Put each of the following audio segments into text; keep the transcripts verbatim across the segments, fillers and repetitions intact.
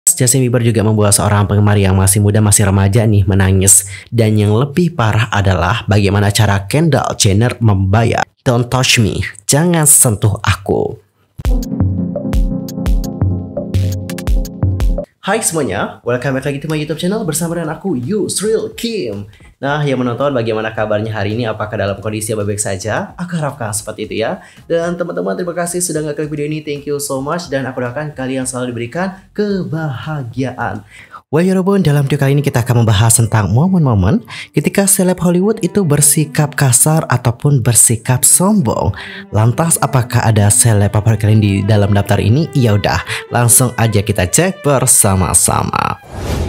Justin Bieber juga membuat seorang penggemar yang masih muda, masih remaja nih menangis. Dan yang lebih parah adalah bagaimana cara Kendall Jenner membayar "Don't touch me", jangan sentuh aku. Hai semuanya, welcome back lagi to my YouTube channel bersama dengan aku Yusril Kim. Nah, yang menonton bagaimana kabarnya hari ini, apakah dalam kondisi yang baik-baik saja? Aku harapkan seperti itu ya. Dan teman-teman, terima kasih sudah ngeklik video ini, thank you so much. Dan aku doakan kalian selalu diberikan kebahagiaan. Well, Yorobun, dalam video kali ini kita akan membahas tentang momen-momen ketika seleb Hollywood itu bersikap kasar ataupun bersikap sombong. Lantas, apakah ada seleb favorit kalian di dalam daftar ini? Ya udah, langsung aja kita cek bersama-sama.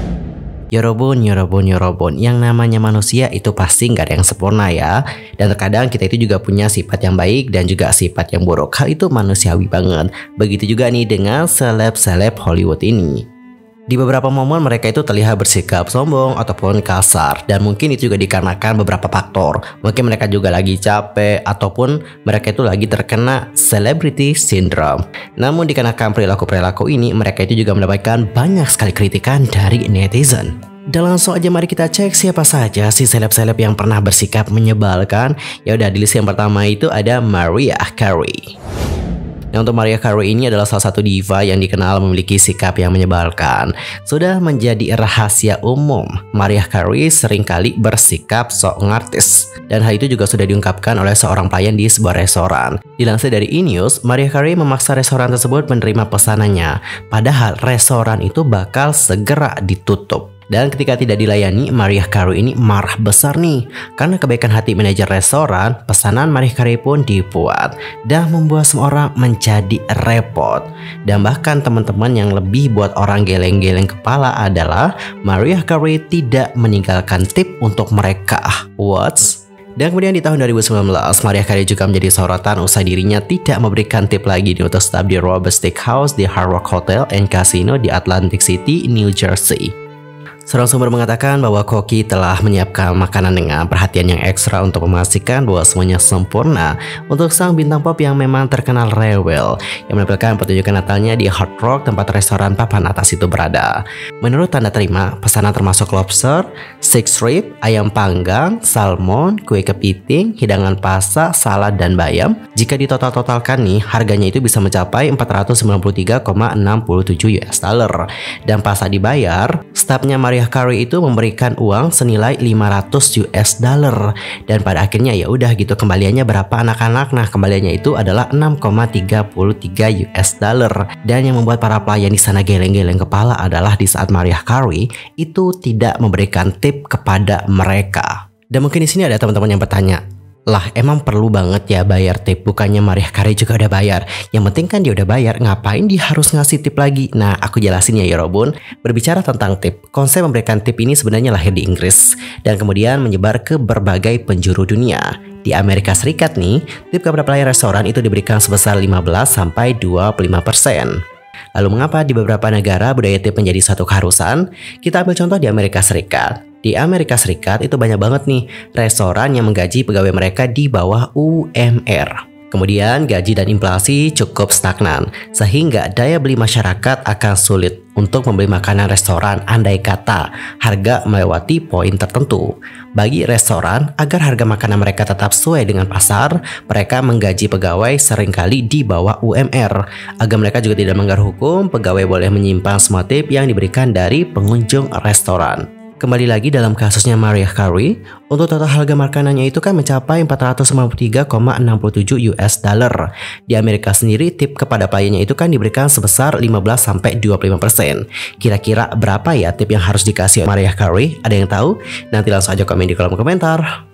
Yorobun, Yorobun, Yorobun, yang namanya manusia itu pasti nggak ada yang sempurna ya. Dan terkadang kita itu juga punya sifat yang baik dan juga sifat yang buruk. Hal itu manusiawi banget. Begitu juga nih dengan seleb-seleb Hollywood ini. Di beberapa momen mereka itu terlihat bersikap sombong ataupun kasar. Dan mungkin itu juga dikarenakan beberapa faktor. Mungkin mereka juga lagi capek ataupun mereka itu lagi terkena celebrity syndrome. Namun dikarenakan perilaku-perilaku ini, mereka itu juga mendapatkan banyak sekali kritikan dari netizen. Dan langsung aja mari kita cek siapa saja si seleb-seleb yang pernah bersikap menyebalkan. Ya udah, di list yang pertama itu ada Mariah Carey. Nah, untuk Mariah Carey ini adalah salah satu diva yang dikenal memiliki sikap yang menyebalkan. Sudah menjadi rahasia umum, Mariah Carey seringkali bersikap sok ngartis. Dan hal itu juga sudah diungkapkan oleh seorang pelayan di sebuah restoran. Dilansir dari E! News, Mariah Carey memaksa restoran tersebut menerima pesanannya. Padahal restoran itu bakal segera ditutup. Dan ketika tidak dilayani, Mariah Carey ini marah besar nih. Karena kebaikan hati manajer restoran, pesanan Mariah Carey pun dibuat. Dan membuat semua orang menjadi repot. Dan bahkan teman-teman yang lebih buat orang geleng-geleng kepala adalah Mariah Carey tidak meninggalkan tip untuk mereka. What? Dan kemudian di tahun dua ribu sembilan belas, Mariah Carey juga menjadi sorotan usai dirinya tidak memberikan tip lagi untuk staf di Robert Steakhouse di Hard Rock Hotel and Casino di Atlantic City, New Jersey. Seorang sumber mengatakan bahwa koki telah menyiapkan makanan dengan perhatian yang ekstra untuk memastikan bahwa semuanya sempurna untuk sang bintang pop yang memang terkenal rewel, yang menampilkan pertunjukan Natalnya di Hard Rock, tempat restoran papan atas itu berada. Menurut tanda terima, pesanan termasuk lobster, six rib, ayam panggang, salmon, kue kepiting, hidangan pasa, salad, dan bayam. Jika ditotal-totalkan nih, harganya itu bisa mencapai empat ratus sembilan puluh tiga koma enam tujuh US dollar. Dan pas dibayar, stafnya Mariah Carey itu memberikan uang senilai lima ratus US dollar. Dan pada akhirnya ya udah gitu, kembaliannya berapa anak-anak? Nah, kembaliannya itu adalah enam koma tiga tiga US dollar. Dan yang membuat para pelayan di sana geleng-geleng kepala adalah di saat Mariah Carey itu tidak memberikan tip kepada mereka. Dan mungkin di sini ada teman-teman yang bertanya, lah emang perlu banget ya bayar tip? Bukannya Mariah Carey juga udah bayar? Yang penting kan dia udah bayar, ngapain dia harus ngasih tip lagi? Nah, aku jelasin ya Yorobun. Berbicara tentang tip, konsep memberikan tip ini sebenarnya lahir di Inggris dan kemudian menyebar ke berbagai penjuru dunia. Di Amerika Serikat nih, tip kepada pelayan restoran itu diberikan sebesar lima belas sampai dua puluh lima persen. Lalu mengapa di beberapa negara budaya tip menjadi satu keharusan? Kita ambil contoh di Amerika Serikat. Di Amerika Serikat itu banyak banget nih restoran yang menggaji pegawai mereka di bawah U M R. Kemudian gaji dan inflasi cukup stagnan, sehingga daya beli masyarakat akan sulit untuk membeli makanan restoran andai kata harga melewati poin tertentu. Bagi restoran, agar harga makanan mereka tetap sesuai dengan pasar, mereka menggaji pegawai seringkali di bawah U M R. Agar mereka juga tidak melanggar hukum, pegawai boleh menyimpan semua tip yang diberikan dari pengunjung restoran. Kembali lagi dalam kasusnya Mariah Carey, untuk total harga makanannya itu kan mencapai empat ratus sembilan puluh tiga koma enam tujuh US dollar. Di Amerika sendiri, tip kepada pelayannya itu kan diberikan sebesar lima belas sampai dua puluh lima persen. Kira-kira berapa ya tip yang harus dikasih Mariah Carey? Ada yang tahu? Nanti langsung aja komen di kolom komentar.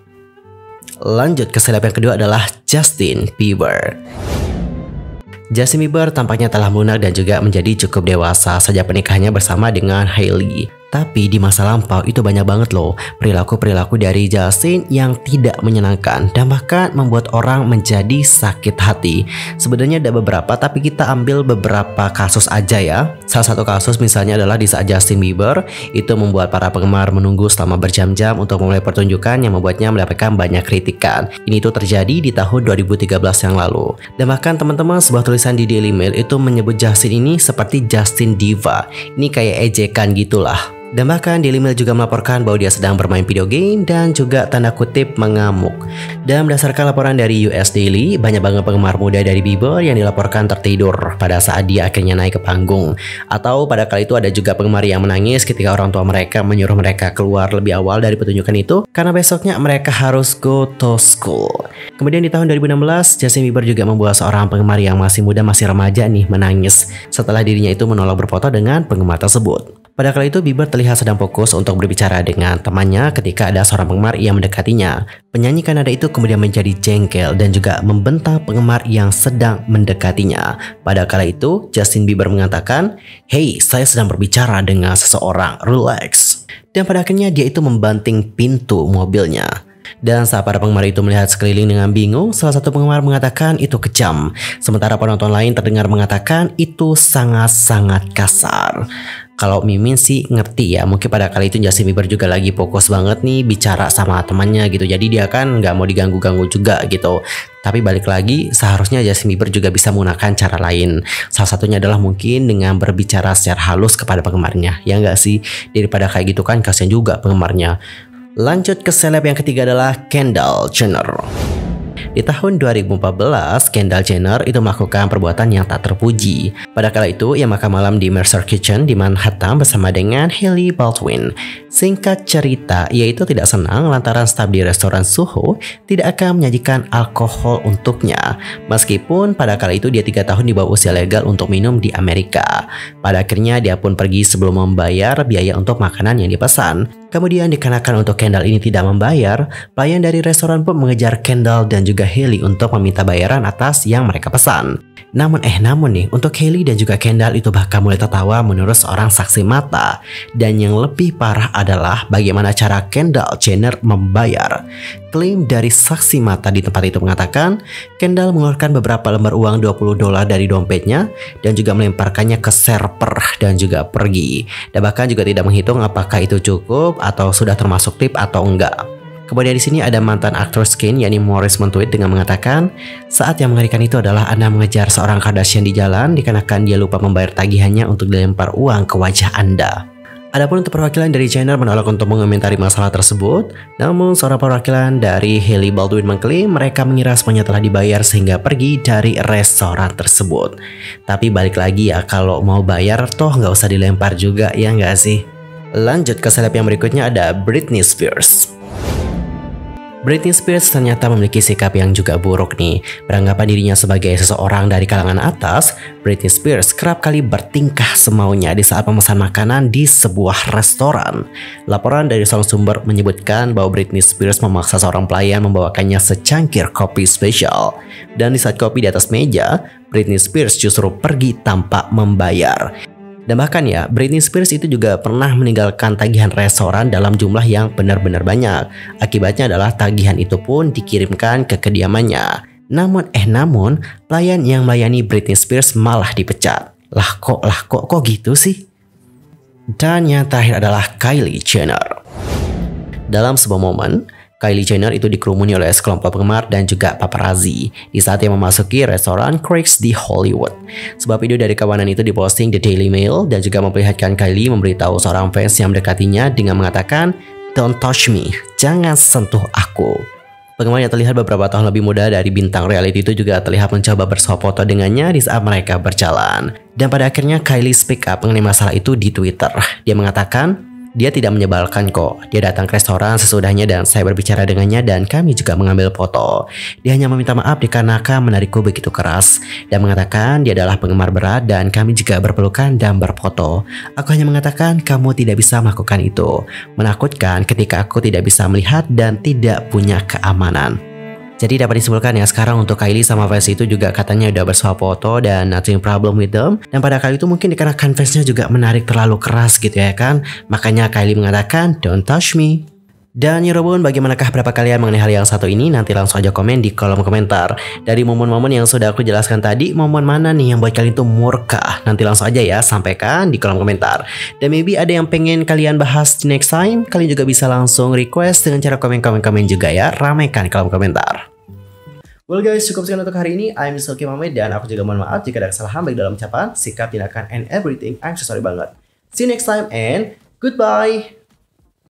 Lanjut ke seleb yang kedua adalah Justin Bieber. Justin Bieber tampaknya telah melunak dan juga menjadi cukup dewasa sejak pernikahannya bersama dengan Hailey. Tapi di masa lampau itu banyak banget loh perilaku-perilaku dari Justin yang tidak menyenangkan dan bahkan membuat orang menjadi sakit hati. Sebenarnya ada beberapa, tapi kita ambil beberapa kasus aja ya. Salah satu kasus misalnya adalah di saat Justin Bieber itu membuat para penggemar menunggu selama berjam-jam untuk memulai pertunjukan yang membuatnya mendapatkan banyak kritikan. Ini tuh terjadi di tahun dua ribu tiga belas yang lalu. Dan bahkan teman-teman, sebuah tulisan di Daily Mail itu menyebut Justin ini seperti Justin Diva. Ini kayak ejekan gitulah. Dan bahkan Daily Mail juga melaporkan bahwa dia sedang bermain video game dan juga tanda kutip mengamuk. Dan berdasarkan laporan dari U S Daily, banyak banget penggemar muda dari Bieber yang dilaporkan tertidur pada saat dia akhirnya naik ke panggung. Atau pada kali itu ada juga penggemar yang menangis ketika orang tua mereka menyuruh mereka keluar lebih awal dari pertunjukan itu karena besoknya mereka harus go to school. Kemudian di tahun dua ribu enam belas, Justin Bieber juga membuat seorang penggemar yang masih muda, masih remaja nih, menangis setelah dirinya itu menolak berfoto dengan penggemar tersebut. Pada kali itu Bieber terlihat sedang fokus untuk berbicara dengan temannya ketika ada seorang penggemar yang mendekatinya. Penyanyi Kanada itu kemudian menjadi jengkel dan juga membentak penggemar yang sedang mendekatinya. Pada kala itu Justin Bieber mengatakan, "Hey, saya sedang berbicara dengan seseorang, relax." Dan pada akhirnya dia itu membanting pintu mobilnya. Dan saat para penggemar itu melihat sekeliling dengan bingung, salah satu penggemar mengatakan itu kejam. Sementara penonton lain terdengar mengatakan itu sangat-sangat kasar. Kalau Mimin sih ngerti ya, mungkin pada kali itu Justin Bieber juga lagi fokus banget nih bicara sama temannya gitu. Jadi dia kan nggak mau diganggu-ganggu juga gitu. Tapi balik lagi, seharusnya Justin Bieber juga bisa menggunakan cara lain. Salah satunya adalah mungkin dengan berbicara secara halus kepada penggemarnya. Ya nggak sih? Daripada kayak gitu kan kasihan juga penggemarnya. Lanjut ke seleb yang ketiga adalah Kendall Jenner. Di tahun dua ribu empat belas, Kendall Jenner itu melakukan perbuatan yang tak terpuji. Pada kala itu, ia makan malam di Mercer Kitchen di Manhattan bersama dengan Hailey Baldwin. Singkat cerita, ia itu tidak senang lantaran staf di restoran Soho tidak akan menyajikan alkohol untuknya. Meskipun pada kala itu dia tiga tahun di bawah usia legal untuk minum di Amerika. Pada akhirnya dia pun pergi sebelum membayar biaya untuk makanan yang dipesan. Kemudian dikarenakan untuk Kendall ini tidak membayar, pelayan dari restoran pun mengejar Kendall dan juga Hailey untuk meminta bayaran atas yang mereka pesan. Namun eh namun nih, untuk Hailey dan juga Kendall itu bahkan mulai tertawa menurut seorang saksi mata. Dan yang lebih parah adalah bagaimana cara Kendall Jenner membayar. Klaim dari saksi mata di tempat itu mengatakan, Kendall mengeluarkan beberapa lembar uang dua puluh dolar dari dompetnya dan juga melemparkannya ke server dan juga pergi. Dan bahkan juga tidak menghitung apakah itu cukup atau sudah termasuk tip atau enggak. Kemudian di sini ada mantan aktor Skin yakni Morris mentweet dengan mengatakan, saat yang mengerikan itu adalah Anda mengejar seorang Kardashian di jalan dikarenakan dia lupa membayar tagihannya untuk dilempar uang ke wajah Anda. Adapun untuk perwakilan dari Jenner menolak untuk mengomentari masalah tersebut, namun seorang perwakilan dari Hailey Baldwin mengklaim mereka mengira semuanya telah dibayar sehingga pergi dari restoran tersebut. Tapi balik lagi ya, kalau mau bayar toh nggak usah dilempar juga, ya nggak sih? Lanjut ke seleb yang berikutnya ada Britney Spears. Britney Spears ternyata memiliki sikap yang juga buruk nih. Beranggapan dirinya sebagai seseorang dari kalangan atas, Britney Spears kerap kali bertingkah semaunya di saat memesan makanan di sebuah restoran. Laporan dari seorang sumber menyebutkan bahwa Britney Spears memaksa seorang pelayan membawakannya secangkir kopi spesial. Dan di saat kopi di atas meja, Britney Spears justru pergi tanpa membayar. Dan bahkan ya, Britney Spears itu juga pernah meninggalkan tagihan restoran dalam jumlah yang benar-benar banyak. Akibatnya adalah tagihan itu pun dikirimkan ke kediamannya. Namun eh namun, pelayan yang melayani Britney Spears malah dipecat. Lah kok, lah kok, kok gitu sih? Dan yang terakhir adalah Kylie Jenner. Dalam sebuah momen, Kylie Jenner itu dikerumuni oleh sekelompok penggemar dan juga paparazzi di saat ia memasuki restoran Craig's di Hollywood. Sebuah video dari kawanan itu diposting di Daily Mail dan juga memperlihatkan Kylie memberitahu seorang fans yang mendekatinya dengan mengatakan, "Don't touch me, jangan sentuh aku." Penggemar yang terlihat beberapa tahun lebih muda dari bintang reality itu juga terlihat mencoba bersuap foto dengannya di saat mereka berjalan. Dan pada akhirnya Kylie speak up mengenai masalah itu di Twitter. Dia mengatakan, dia tidak menyebalkan kok. Dia datang ke restoran sesudahnya dan saya berbicara dengannya dan kami juga mengambil foto. Dia hanya meminta maaf dikarenakan menarikku begitu keras dan mengatakan dia adalah penggemar berat dan kami juga berpelukan dan berfoto. Aku hanya mengatakan kamu tidak bisa melakukan itu. Menakutkan ketika aku tidak bisa melihat dan tidak punya keamanan. Jadi dapat disimpulkan ya sekarang untuk Kylie sama fans itu juga katanya udah bersuah foto dan nothing problem with them. Dan pada kali itu mungkin dikarenakan fansnya juga menarik terlalu keras gitu ya kan. Makanya Kylie mengatakan don't touch me. Dan Yorobun, bagaimanakah pendapat kalian mengenai hal yang satu ini? Nanti langsung aja komen di kolom komentar. Dari momen-momen yang sudah aku jelaskan tadi, momen mana nih yang buat kalian tuh murka? Nanti langsung aja ya sampaikan di kolom komentar. Dan maybe ada yang pengen kalian bahas di next time, kalian juga bisa langsung request dengan cara komen-komen-komen juga ya. Ramaikan di kolom komentar. Well guys, cukup sekian untuk hari ini. I'm Sulky Mamed dan aku juga mohon maaf jika ada kesalahan baik dalam ucapan, sikap, tindakan, and everything. I'm so sorry banget. See you next time and goodbye.